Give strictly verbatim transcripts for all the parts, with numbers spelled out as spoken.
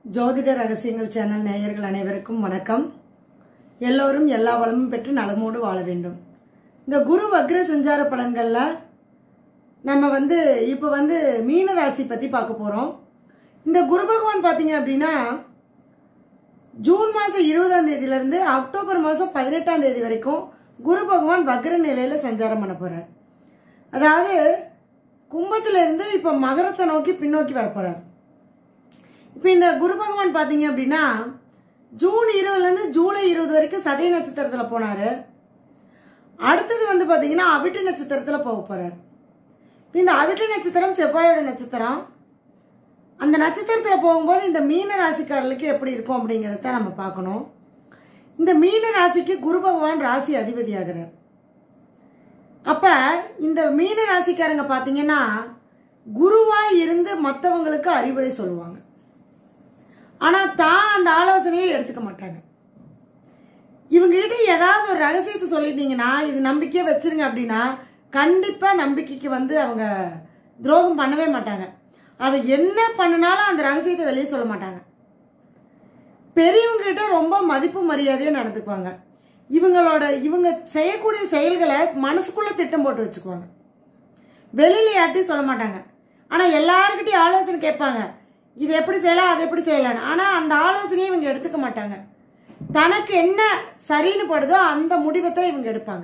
ஜோதிட ரகசியங்கள் சேனல் நேயர்கள் அனைவருக்கும் வணக்கம். எல்லோரும் எல்லா வளமும் பெற்று நலமோடு வாழ வேண்டும். இந்த குரு வக்ர சஞ்சார பலன்கள்ல நம்ம வந்து இப்போ வந்து மீன ராசி பத்தி பார்க்க போறோம். இந்த குரு பகவான் பாத்தீங்க அப்படின்னா ஜூன் மாசம் இருபதாம் தேதியில இருந்து அக்டோபர் மாசம் பதினெட்டாம் தேதி வரைக்கும் குரு பகவான் வக்ர நிலையில சஞ்சாரம் பண்ண போறார். அதாவது கும்பத்துல இருந்து இப்ப மகரத்தை நோக்கி பின்னோக்கி வர போறார். இப்ப இந்த குரு பகவான் பாத்தீங்க அப்படின்னா ஜூன் இருபதுல இருந்து ஜூலை இருபது வரைக்கும் சதய நட்சத்திரத்துல போனாரு. அடுத்தது வந்து பாத்தீங்கன்னா அவிட்ட நட்சத்திரத்துல போக போறாரு. இந்த அவிட்ட நட்சத்திரம் செவ்வாயோட நட்சத்திரம். அந்த நட்சத்திரத்துல போகும்போது இந்த மீன ராசிக்காரர்களுக்கு எப்படி இருக்கும் அப்படிங்கறத நம்ம பார்க்கணும். இந்த மீன ராசிக்கு குரு பகவான் ராசி அதிபதி ஆகிறார். அப்ப இந்த மீன ராசிக்காரங்க பாத்தீங்கன்னா குருவா இருந்து மற்றவங்களுக்கு அறிவுரை சொல்லுவாங்க. ஆனா தான் அந்த ஆலோசனையை எடுத்துக்க மாட்டாங்க. இவங்க கிட்ட ஏதாவது ஒரு ரகசியத்தை சொல்லிட்டீங்கன்னா இது நம்பிக்கையை வச்சிருங்க அப்படின்னா கண்டிப்பா நம்பிக்கைக்கு வந்து அவங்க துரோகம் பண்ணவே மாட்டாங்க. அதை என்ன பண்ணினாலும் அந்த ரகசியத்தை வெளியே சொல்ல மாட்டாங்க. பெரியவங்க கிட்ட ரொம்ப மதிப்பு மரியாதையா நடந்துக்குவாங்க. இவங்களோட இவங்க செய்யக்கூடிய செயல்களை மனசுக்குள்ள திட்டம் போட்டு வச்சுக்குவாங்க. வெளியில யார்ட்டையும் சொல்ல மாட்டாங்க. ஆனா எல்லாருக்கிட்டையும் ஆலோசனை கேட்பாங்க. இது எப்படி செய்யலாம் அது எப்படி செய்யலாம். ஆனா அந்த ஆலோசனையை இவங்க எடுத்துக்க மாட்டாங்க. தனக்கு என்ன சரின்னு படுதோ அந்த முடிவை இவங்க எடுப்பாங்க.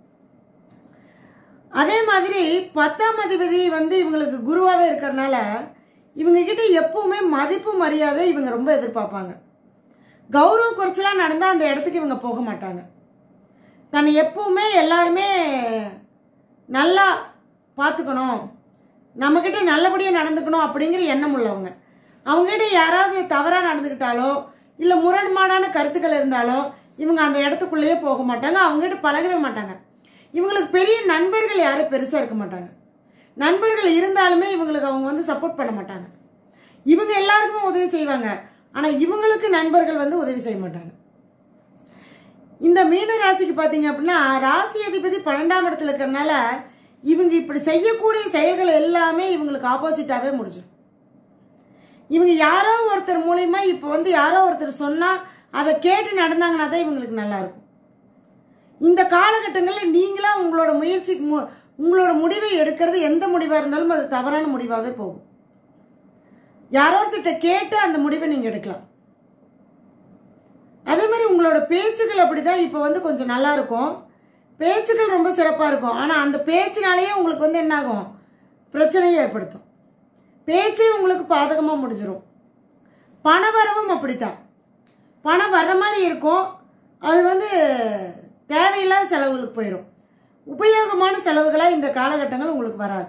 அதே மாதிரி பத்தாம் அதிபதி வந்து இவங்களுக்கு குருவாவே இருக்கிறதுனால இவங்க கிட்ட எப்பவுமே மதிப்பு மரியாதை இவங்க ரொம்ப எதிர்பார்ப்பாங்க. கௌரவ குறைச்சலா நடந்தா அந்த இடத்துக்கு இவங்க போக மாட்டாங்க. தன்னை எப்பவுமே எல்லாருமே நல்லா பார்த்துக்கணும், நம்ம கிட்ட நல்லபடியா நடந்துக்கணும் அப்படிங்கிற எண்ணம் உள்ளவங்க. அவங்க கிட்ட யாராவது தவறா நடந்துக்கிட்டாலோ இல்ல முரண்பாடான கருத்துக்கள் இருந்தாலோ இவங்க அந்த இடத்துக்குள்ளேயே போக மாட்டாங்க. அவங்க கிட்ட பழகவே மாட்டாங்க. இவங்களுக்கு பெரிய நண்பர்கள் யாரும் பெருசா இருக்க மாட்டாங்க. நண்பர்கள் இருந்தாலுமே இவங்களுக்கு அவங்க வந்து சப்போர்ட் பண்ண மாட்டாங்க. இவங்க எல்லாருக்குமே உதவி செய்வாங்க. ஆனா இவங்களுக்கு நண்பர்கள் வந்து உதவி செய்ய மாட்டாங்க. இந்த மீன ராசிக்கு பாத்தீங்க அப்படின்னா ராசி அதிபதி பன்னெண்டாம் இடத்துல இருக்கிறதுனால இவங்க இப்படி செய்யக்கூடிய செயல்கள் எல்லாமே இவங்களுக்கு ஆப்போசிட்டாவே முடிஞ்சிடும். இவங்க யாரோ ஒருத்தர் மூலியமா இப்ப வந்து யாரோ ஒருத்தர் சொன்னா அதை கேட்டு நடந்தாங்கன்னா தான் இவங்களுக்கு நல்லா இருக்கும். இந்த காலகட்டங்களில் நீங்களா உங்களோட முயற்சி உங்களோட முடிவை எடுக்கிறது எந்த முடிவா இருந்தாலும் அது தவறான முடிவாவே போகும். யாரோ ஒருத்தர்கிட்ட கேட்டு அந்த முடிவை நீங்க எடுக்கலாம். அதே மாதிரி உங்களோட பேச்சுக்கள் அப்படிதான் இப்ப வந்து கொஞ்சம் நல்லா இருக்கும். பேச்சுக்கள் ரொம்ப சிறப்பா இருக்கும். ஆனா அந்த பேச்சினாலேயே உங்களுக்கு வந்து என்ன ஆகும், பிரச்சனையை ஏற்படுத்தும். பேச்சே உங்களுக்கு பாதகமா முடிஞ்சிடும். பண வரவும் அப்படித்தான். பணம் வர்ற மாதிரி இருக்கும், அது வந்து தேவையில்லாத செலவுகளுக்கு போயிடும். உபயோகமான செலவுகளா இந்த காலகட்டங்கள் உங்களுக்கு வராது.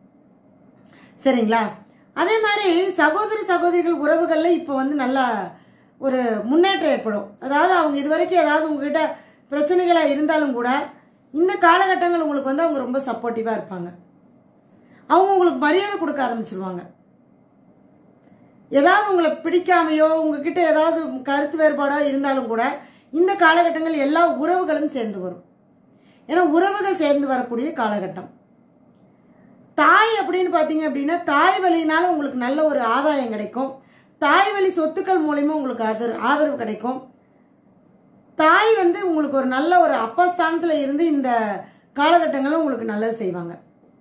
சரிங்களா? அதே மாதிரி சகோதர சகோதரிகள் உறவுகள்ல இப்ப வந்து நல்லா ஒரு முன்னேற்றம் ஏற்படும். அதாவது அவங்க இதுவரைக்கும் ஏதாவது உங்ககிட்ட பிரச்சனைகளா இருந்தாலும் கூட இந்த காலகட்டங்கள் உங்களுக்கு வந்து அவங்க ரொம்ப சப்போர்ட்டிவா இருப்பாங்க. அவங்க உங்களுக்கு மரியாதை கொடுக்க ஆரம்பிச்சிருவாங்க. ஏதாவது உங்களை பிடிக்காமையோ உங்ககிட்ட ஏதாவது கருத்து வேறுபாடோ இருந்தாலும் கூட இந்த காலகட்டங்கள் எல்லா உறவுகளும் சேர்ந்து வரும். ஏன்னா உறவுகள் சேர்ந்து வரக்கூடிய காலகட்டம். தாய் அப்படின்னு பாத்தீங்க அப்படின்னா தாய் வழியினால உங்களுக்கு நல்ல ஒரு ஆதாயம் கிடைக்கும். தாய் வழி சொத்துக்கள் மூலமா உங்களுக்கு ஆதரவு கிடைக்கும். தாய் வந்து உங்களுக்கு ஒரு நல்ல ஒரு அப்பா ஸ்தானத்துல இருந்து இந்த காலகட்டங்களும் உங்களுக்கு நல்லது செய்வாங்க.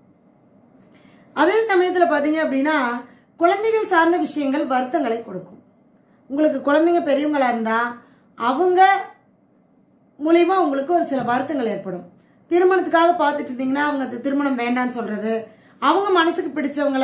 அதே சமயத்துல பாத்தீங்க அப்படின்னா குழந்தைகள் சார்ந்த விஷயங்கள் வருத்தங்களை கொடுக்கும். உங்களுக்கு குழந்தைங்க பெரியவங்களா இருந்தா அவங்க மூலியமா உங்களுக்கு ஒரு சில வருத்தங்கள் ஏற்படும். திருமணத்துக்காக பார்த்துட்டு இருந்தீங்கன்னா அவங்க திருமணம் வேண்டான்னு சொல்றது, அவங்க மனசுக்கு பிடிச்சவங்கள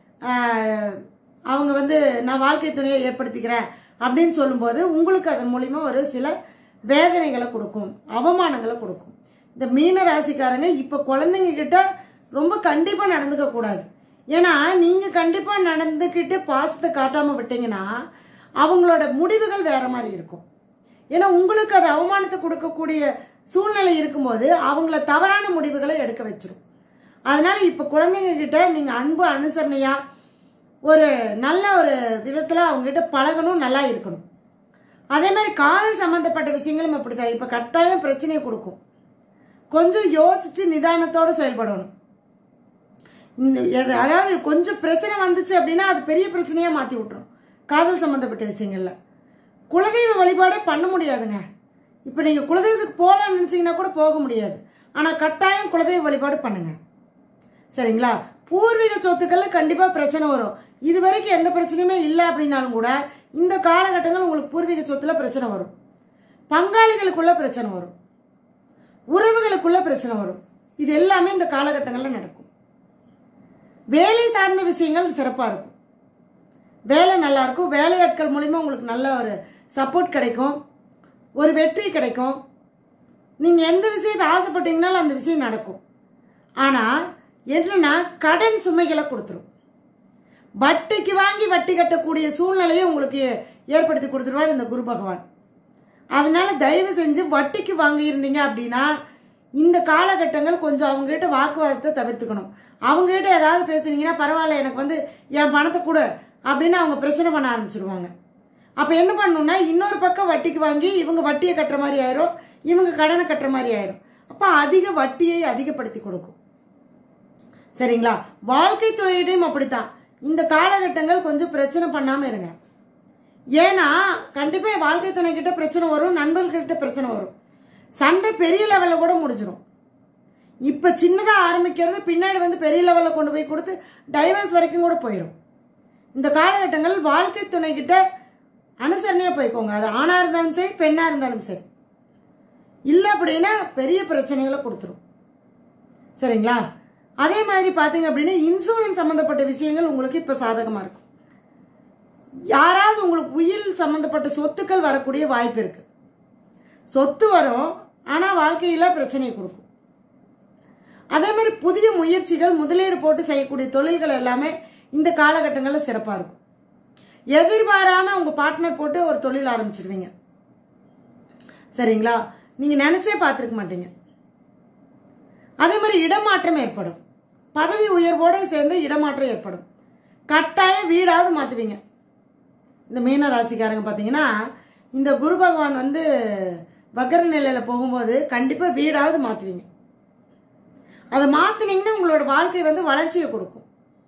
அவங்க வந்து நான் வாழ்க்கை துணையை ஏற்படுத்திக்கிறேன் அப்படின்னு சொல்லும்போது உங்களுக்கு அதன் மூலியமா ஒரு சில வேதனைகளை கொடுக்கும், அவமானங்களை கொடுக்கும். இந்த மீன ராசிக்காரங்க இப்ப குழந்தைங்க கிட்ட ரொம்ப கண்டிப்பா நடந்துக்க கூடாது. ஏன்னா நீங்க கண்டிப்பா நடந்துக்கிட்டு பாசத்தை காட்டாம விட்டீங்கன்னா அவங்களோட முடிவுகள் வேற மாதிரி இருக்கும். ஏன்னா உங்களுக்கு அது அவமானத்தை கொடுக்கக்கூடிய சூழ்நிலை இருக்கும்போது அவங்கள தவறான முடிவுகளை எடுக்க வச்சிரும். அதனால இப்ப குழந்தைங்க கிட்ட நீங்க அன்பு அனுசரணையா ஒரு நல்ல ஒரு விதத்துல அவங்க கிட்ட பழகணும், நல்லா இருக்கணும். அதே மாதிரி காதல் சம்பந்தப்பட்ட விஷயங்களும் அப்படித்தான். இப்ப கட்டாயம் பிரச்சனையை கொடுக்கும். கொஞ்சம் யோசிச்சு நிதானத்தோட செயல்படணும். இந்த அதாவது கொஞ்சம் பிரச்சனை வந்துச்சு அப்படின்னா அது பெரிய பிரச்சனையா மாத்தி விட்டுரும். காதல் சம்பந்தப்பட்ட விஷயங்கள்ல குலதெய்வ வழிபாடே பண்ண முடியாதுங்க. இப்போ நீங்கள் குலதெய்வத்துக்கு போகலான்னு நினச்சிங்கன்னா கூட போக முடியாது. ஆனால் கட்டாயம் குலதெய்வ வழிபாடு பண்ணுங்க. சரிங்களா? பூர்வீக சொத்துக்கள்ல கண்டிப்பாக பிரச்சனை வரும். இது வரைக்கும் எந்த பிரச்சனையுமே இல்லை அப்படின்னாலும் கூட இந்த காலகட்டங்கள் உங்களுக்கு பூர்வீக சொத்துல பிரச்சனை வரும். பங்காளிகளுக்குள்ள பிரச்சனை வரும். உறவுகளுக்குள்ள பிரச்சனை வரும். இது எல்லாமே இந்த காலகட்டங்களில் நடக்கும். வேலை சார்ந்த விஷயங்கள் சிறப்பாக இருக்கும். வேலை நல்லா இருக்கும். வேலையாட்கள் மூலிமா உங்களுக்கு நல்ல ஒரு சப்போர்ட் கிடைக்கும். ஒரு வெற்றி கிடைக்கும். நீங்கள் எந்த விஷயத்தை ஆசைப்பட்டீங்கனாலும் அந்த விஷயம் நடக்கும். ஆனால் என்னன்னா கடன் சுமைகளை கொடுத்துரும். வட்டிக்கு வாங்கி வட்டி கட்டக்கூடிய சூழ்நிலையை உங்களுக்கு ஏற்படுத்தி கொடுத்துருவார் இந்த குரு பகவான். அதனால தயவு செஞ்சு வட்டிக்கு வாங்கியிருந்தீங்க அப்படின்னா இந்த காலகட்டங்கள் கொஞ்சம் அவங்ககிட்ட வாக்குவாதத்தை தவிர்த்துக்கணும். அவங்ககிட்ட ஏதாவது பேசுனீங்கன்னா பரவாயில்ல, எனக்கு வந்து என் பணத்தை கொடு அப்படின்னு அவங்க பிரச்சனை பண்ண ஆரம்பிச்சிருவாங்க. அப்போ என்ன பண்ணணும்னா இன்னொரு பக்கம் வட்டிக்கு வாங்கி இவங்க வட்டியை கட்டுற மாதிரி ஆயிரும், இவங்க கடனை கட்டுற மாதிரி ஆயிரும். அப்போ அதிக வட்டியை அதிகப்படுத்தி கொடுக்கும். சரிங்களா? வாழ்க்கை துறையிடையும் அப்படித்தான். இந்த காலகட்டங்கள் கொஞ்சம் பிரச்சனை பண்ணாமல் இருங்க. ஏன்னா கண்டிப்பாக வாழ்க்கை துணை கிட்ட பிரச்சனை வரும், நண்பர்கள்கிட்ட பிரச்சனை வரும். சண்டை பெரிய லெவலில் கூட முடிஞ்சிடும். இப்போ சின்னதாக ஆரம்பிக்கிறது பின்னாடி வந்து பெரிய லெவலில் கொண்டு போய் கொடுத்து டைவர்ஸ் வரைக்கும் கூட போயிடும். இந்த காலகட்டங்கள் வாழ்க்கை துணை கிட்ட அனுசரணையாக போய்க்கோங்க. அது ஆணாக இருந்தாலும் சரி, பெண்ணாக இருந்தாலும் சரி. இல்லை அப்படின்னா பெரிய பிரச்சனைகளை கொடுத்துரும். சரிங்களா? அதே மாதிரி பார்த்தீங்க அப்படின்னா இன்சூரன்ஸ் சம்மந்தப்பட்ட விஷயங்கள் உங்களுக்கு இப்போ சாதகமாக இருக்கும். யாராவது உங்களுக்கு உயில் சம்மந்தப்பட்ட சொத்துக்கள் வரக்கூடிய வாய்ப்பு இருக்கு. சொத்து வரும், ஆனால் வாழ்க்கையில் பிரச்சனையை கொடுக்கும். அதே மாதிரி புதிய முயற்சிகள், முதலீடு போட்டு செய்யக்கூடிய தொழில்கள் எல்லாமே இந்த காலகட்டங்களில் சிறப்பாக இருக்கும். எதிர்பாராமல் உங்கள் பார்ட்னர் போட்டு ஒரு தொழில் ஆரம்பிச்சிருவீங்க. சரிங்களா? நீங்கள் நினச்சே பார்த்துருக்க மாட்டீங்க. அதே மாதிரி இடமாற்றம் ஏற்படும். பதவி உயர்வோடு சேர்ந்து இடமாற்றம் ஏற்படும். கட்டாயம் வீடாவது மாற்றுவீங்க. இந்த மீன ராசிக்காரங்க பார்த்தீங்கன்னா இந்த குரு பகவான் வந்து வக்ர நிலையில் போகும்போது கண்டிப்பாக வீடாவது மாற்றுவீங்க. அதை மாற்றினீங்கன்னா உங்களோட வாழ்க்கை வந்து வளர்ச்சியை கொடுக்கும்.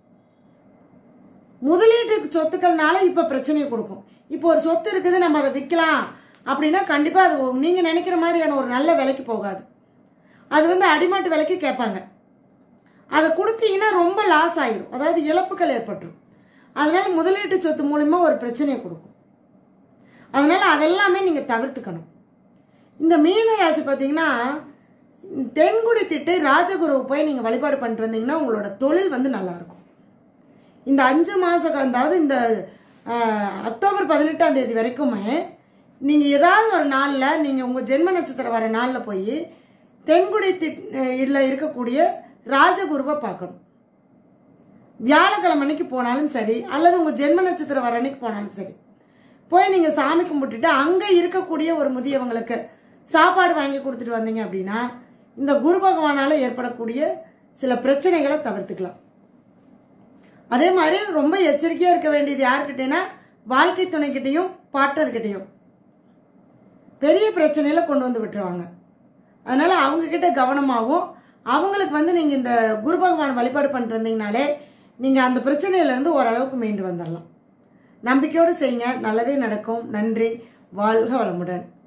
முதலீட்டு சொத்துக்கள்னால இப்போ பிரச்சனையை கொடுக்கும். இப்போ ஒரு சொத்து இருக்குது, நம்ம அதை விற்கலாம் அப்படின்னா கண்டிப்பாக அது நீங்கள் நினைக்கிற மாதிரியான ஒரு நல்ல விலைக்கு போகாது. அது வந்து அடிமாட்டு விலைக்கு கேட்பாங்க. அதை கொடுத்தீங்கன்னா ரொம்ப லாஸ் ஆயிரும், அதாவது இழப்புகள் ஏற்பட்டுரும். அதனால முதலீட்டு சொத்து மூலமா ஒரு பிரச்சனையை கொடுக்கும். அதனால அதெல்லாமே நீங்க தவிர்த்துக்கணும். இந்த மீன ராசி பார்த்தீங்கன்னா தென்குடி திட்டு ராஜகுருவை போய் நீங்க வழிபாடு பண்ணிட்டு வந்தீங்கன்னா உங்களோட தொழில் வந்து நல்லா இருக்கும். இந்த அஞ்சு மாசம் அதாவது இந்த அக்டோபர் பதினெட்டாம் தேதி வரைக்குமே நீங்க ஏதாவது ஒரு நாள்ல நீங்க உங்க ஜென்ம நட்சத்திரம் வர நாள்ல போய் தென்குடி திட்ல இருக்கக்கூடிய ராஜகுருவை பார்க்கணும். வியாழக்கிழமை அன்னைக்கு போனாலும் சரி, அல்லது உங்க ஜென்ம நட்சத்திரம் வர அன்னைக்கு போனாலும் சரி, போய் நீங்க சாமி கும்பிட்டுட்டு அங்க இருக்கக்கூடிய ஒரு முதியவங்களுக்கு சாப்பாடு வாங்கி கொடுத்துட்டு வந்தீங்க அப்படின்னா இந்த குரு பகவானால ஏற்படக்கூடிய சில பிரச்சனைகளை தவிர்த்துக்கலாம். அதே மாதிரி ரொம்ப எச்சரிக்கையா இருக்க வேண்டியது யாருக்கிட்டேன்னா வாழ்க்கை துணைக்கிட்டையும் பார்ட்னர்கிட்டையும். பெரிய பிரச்சனையில கொண்டு வந்து விட்டுருவாங்க. அதனால அவங்க கிட்ட கவனமாகவும் அவங்களுக்கு வந்து நீங்க இந்த குரு பகவான் வழிபாடு பண்ணிட்டு வந்தீங்கனாலே நீங்க அந்த பிரச்சனையில இருந்து ஓரளவுக்கு மீண்டு வந்துடலாம். நம்பிக்கையோடு செய்யுங்க, நல்லதே நடக்கும். நன்றி. வாழ்க வளமுடன்.